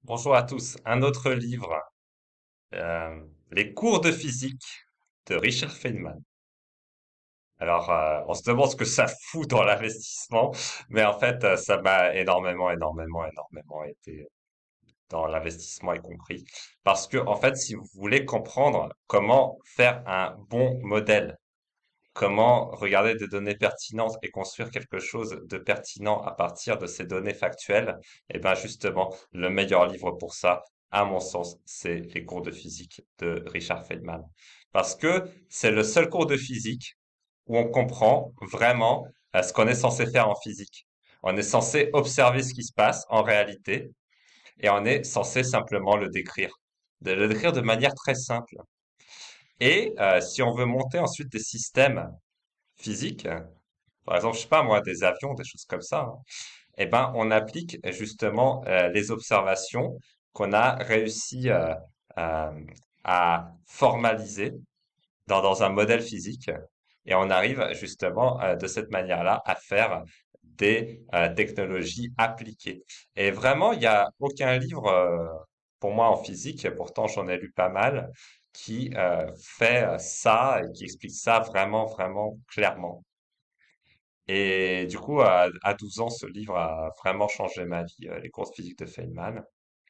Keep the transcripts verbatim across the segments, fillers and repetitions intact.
Bonjour à tous. Un autre livre, euh, Les cours de physique de Richard Feynman. Alors, euh, on se demande ce que ça fout dans l'investissement, mais en fait, euh, ça m'a énormément, énormément, énormément été dans l'investissement y compris. Parce que, en fait, si vous voulez comprendre comment faire un bon modèle, comment regarder des données pertinentes et construire quelque chose de pertinent à partir de ces données factuelles, et ben justement, le meilleur livre pour ça, à mon sens, c'est les cours de physique de Richard Feynman. Parce que c'est le seul cours de physique où on comprend vraiment euh, ce qu'on est censé faire en physique. On est censé observer ce qui se passe en réalité et on est censé simplement le décrire. De le décrire de manière très simple. Et euh, si on veut monter ensuite des systèmes physiques, par exemple, je sais pas moi, des avions, des choses comme ça, hein, eh ben, on applique justement euh, les observations qu'on a réussi euh, euh, à formaliser dans, dans un modèle physique, et on arrive justement euh, de cette manière-là à faire des euh, technologies appliquées. Et vraiment, il n'y a aucun livre euh, pour moi en physique, et pourtant j'en ai lu pas mal, qui euh, fait ça et qui explique ça vraiment, vraiment clairement. Et du coup, à, à douze ans, ce livre a vraiment changé ma vie, euh, les cours de physique de Feynman.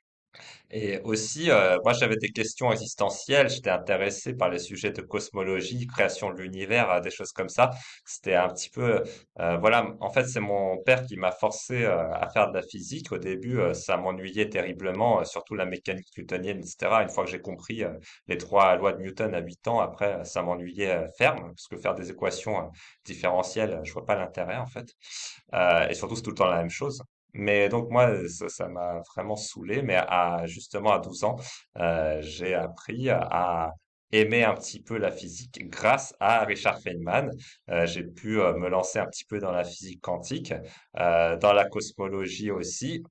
Et aussi, euh, moi, j'avais des questions existentielles. J'étais intéressé par les sujets de cosmologie, création de l'univers, euh, des choses comme ça. C'était un petit peu, euh, voilà. En fait, c'est mon père qui m'a forcé euh, à faire de la physique. Au début, euh, ça m'ennuyait terriblement, euh, surtout la mécanique newtonienne, et cetera. Une fois que j'ai compris euh, les trois lois de Newton à huit ans, après, euh, ça m'ennuyait euh, ferme, parce que faire des équations euh, différentielles, euh, je vois pas l'intérêt en fait. Euh, et surtout, c'est tout le temps la même chose. Mais donc moi, ça, ça m'a vraiment saoulé. Mais à justement à douze ans, euh, j'ai appris à aimer un petit peu la physique grâce à Richard Feynman. Euh, j'ai pu euh, me lancer un petit peu dans la physique quantique, euh, dans la cosmologie aussi.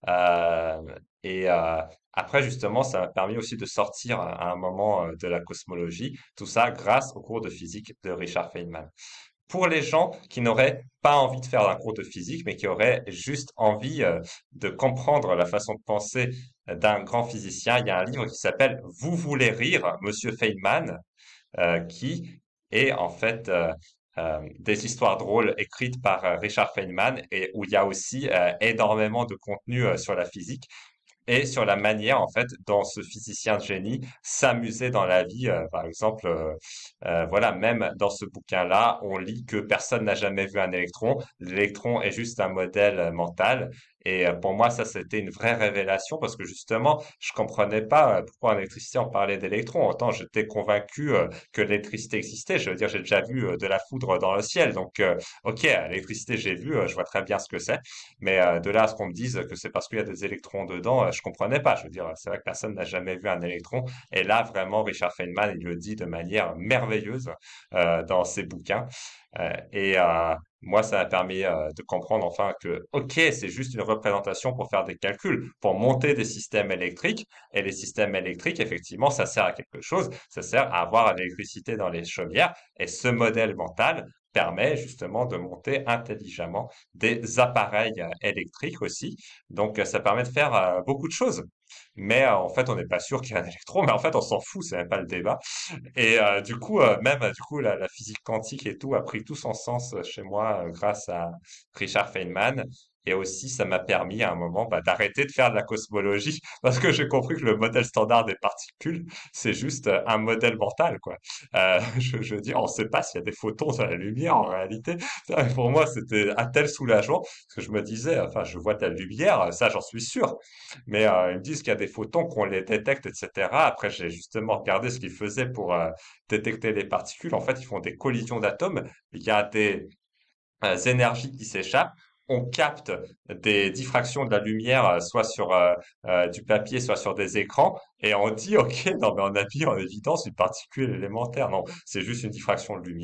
Euh, et euh, après, justement, ça m'a permis aussi de sortir à un moment euh, de la cosmologie. Tout ça grâce au cours de physique de Richard Feynman. Pour les gens qui n'auraient pas envie de faire un cours de physique, mais qui auraient juste envie euh, de comprendre la façon de penser euh, d'un grand physicien, il y a un livre qui s'appelle Vous voulez rire, Monsieur Feynman, euh, qui est en fait euh, euh, des histoires drôles écrites par euh, Richard Feynman et où il y a aussi euh, énormément de contenu euh, sur la physique et sur la manière en fait dont ce physicien de génie s'amusait dans la vie. Euh, par exemple, euh, euh, voilà, même dans ce bouquin-là, on lit que personne n'a jamais vu un électron. L'électron est juste un modèle euh, mental. Et euh, pour moi, ça, c'était une vraie révélation parce que justement, je comprenais pas euh, pourquoi en électricité on parlait d'électrons. Autant j'étais convaincu euh, que l'électricité existait. Je veux dire, j'ai déjà vu euh, de la foudre dans le ciel. Donc, euh, ok, l'électricité, j'ai vu, euh, je vois très bien ce que c'est. Mais euh, de là à ce qu'on me dise que c'est parce qu'il y a des électrons dedans, euh, je comprenais pas. Je veux dire, c'est vrai que personne n'a jamais vu un électron. Et là, vraiment, Richard Feynman, il le dit de manière merveilleuse euh, dans ses bouquins. Euh, et euh, moi, ça m'a permis euh, de comprendre enfin que, ok, c'est juste une représentation pour faire des calculs, pour monter des systèmes électriques. Et les systèmes électriques, effectivement, ça sert à quelque chose. Ça sert à avoir de l'électricité dans les chaumières. Et ce modèle mental permet justement de monter intelligemment des appareils euh, électriques aussi. Donc, euh, ça permet de faire euh, beaucoup de choses. Mais euh, en fait, on n'est pas sûr qu'il y ait un électron, mais en fait, on s'en fout, c'est même pas le débat. Et euh, du coup, euh, même euh, du coup, la, la physique quantique et tout a pris tout son sens euh, chez moi euh, grâce à Richard Feynman. Et aussi, ça m'a permis à un moment bah, d'arrêter de faire de la cosmologie parce que j'ai compris que le modèle standard des particules, c'est juste euh, un modèle mental, quoi. Euh, je, je veux dire, on ne sait pas s'il y a des photons dans la lumière en réalité. Ça, pour moi, c'était un tel soulagement parce que je me disais, enfin, je vois de la lumière, ça, j'en suis sûr. Mais euh, ils me disent qu'il y a des photons qu'on les détecte, et cetera. Après, j'ai justement regardé ce qu'ils faisaient pour euh, détecter les particules. En fait, ils font des collisions d'atomes. Il y a des euh, énergies qui s'échappent. On capte des diffractions de la lumière, euh, soit sur euh, euh, du papier, soit sur des écrans, et on dit, OK, non, mais on a mis en évidence une particule élémentaire. Non, c'est juste une diffraction de lumière,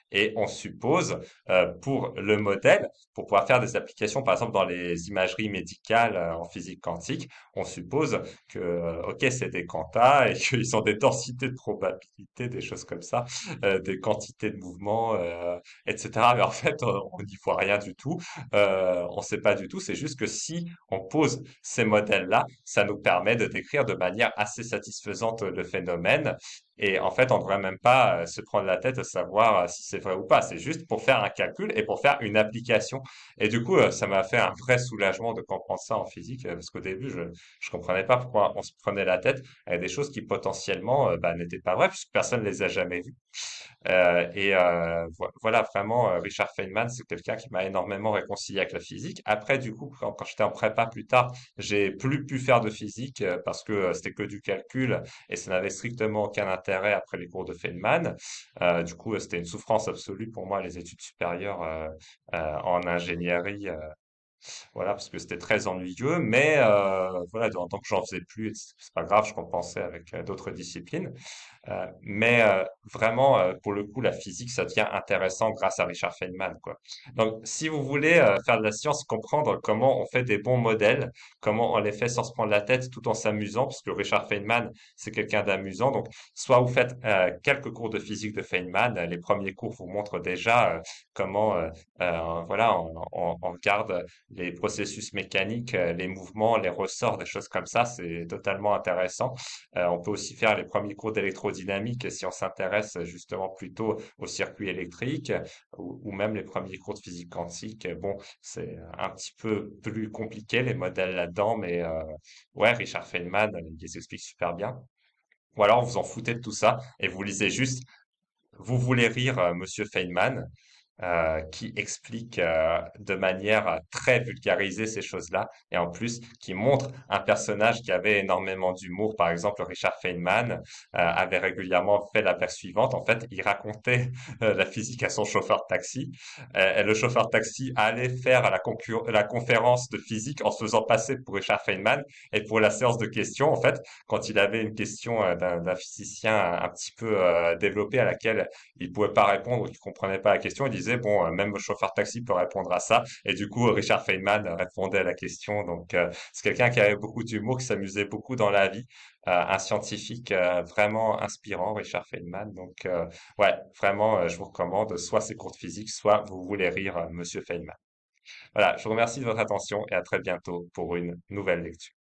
et on suppose euh, pour le modèle, pour pouvoir faire des applications, par exemple dans les imageries médicales euh, en physique quantique, on suppose que, euh, ok, c'est des quantas et qu'ils ont des densités de probabilité, des choses comme ça, euh, des quantités de mouvements, euh, et cetera. Mais en fait, on on n'y voit rien du tout. Euh, on ne sait pas du tout. C'est juste que si on pose ces modèles-là, ça nous permet de décrire de manière assez satisfaisante le phénomène. Et en fait, on ne devrait même pas euh, se prendre la tête à savoir euh, si c'est vrai ou pas. C'est juste pour faire un calcul et pour faire une application. Et du coup, euh, ça m'a fait un vrai soulagement de comprendre ça en physique, euh, parce qu'au début, je je comprenais pas pourquoi on se prenait la tête avec des choses qui potentiellement euh, bah, n'étaient pas vraies, puisque personne ne les a jamais vues. Euh, et euh, vo- voilà, vraiment, euh, Richard Feynman, c'est quelqu'un qui m'a énormément réconcilié avec la physique. Après, du coup, quand, quand j'étais en prépa plus tard, j'ai plus pu faire de physique euh, parce que euh, c'était que du calcul et ça n'avait strictement aucun intérêt après les cours de Feynman. Euh, du coup, euh, c'était une souffrance absolue pour moi, les études supérieures euh, euh, en ingénierie. Euh, voilà, parce que c'était très ennuyeux, mais euh, voilà, en tant que j'en faisais plus, c'est pas grave, je compensais avec euh, d'autres disciplines. Euh, mais euh, vraiment, euh, pour le coup, la physique, ça devient intéressant grâce à Richard Feynman, quoi. Donc, si vous voulez euh, faire de la science, comprendre comment on fait des bons modèles, comment on les fait sans se prendre la tête, tout en s'amusant, parce que Richard Feynman, c'est quelqu'un d'amusant. Donc, soit vous faites euh, quelques cours de physique de Feynman, euh, les premiers cours vous montrent déjà euh, comment, euh, euh, voilà, on, on, on regarde les processus mécaniques, euh, les mouvements, les ressorts, des choses comme ça, c'est totalement intéressant. Euh, on peut aussi faire les premiers cours d'électrodynamique si on s'intéresse justement plutôt au circuit électrique ou, ou même les premiers cours de physique quantique. Bon, c'est un petit peu plus compliqué les modèles là-dedans, mais euh, ouais, Richard Feynman, il les explique super bien. Ou alors vous en foutez de tout ça et vous lisez juste Vous voulez rire, euh, Monsieur Feynman, euh, qui explique euh, de manière euh, très vulgarisée ces choses-là, et en plus qui montre un personnage qui avait énormément d'humour. Par exemple, Richard Feynman euh, avait régulièrement fait la blague suivante. En fait, il racontait euh, la physique à son chauffeur de taxi, euh, et le chauffeur de taxi allait faire la, concur- la conférence de physique en se faisant passer pour Richard Feynman, et pour la séance de questions, en fait, quand il avait une question euh, d'un d'un physicien un, un petit peu euh, développée à laquelle il pouvait pas répondre ou qu'il comprenait pas la question, il disait bon, euh, même le chauffeur de taxi peut répondre à ça. Et du coup, Richard Feynman répondait à la question. Donc, euh, c'est quelqu'un qui avait beaucoup d'humour, qui s'amusait beaucoup dans la vie, euh, un scientifique euh, vraiment inspirant, Richard Feynman. Donc, euh, ouais, vraiment, euh, je vous recommande soit ses cours de physique, soit vous voulez rire, euh, Monsieur Feynman. Voilà, je vous remercie de votre attention et à très bientôt pour une nouvelle lecture.